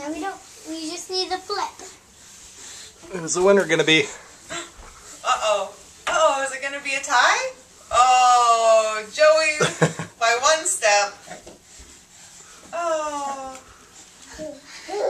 Now we just need to flip. Who's the winner gonna be? Uh-oh. Uh-oh, is it gonna be a tie? Oh, Joey by 1 step. Oh.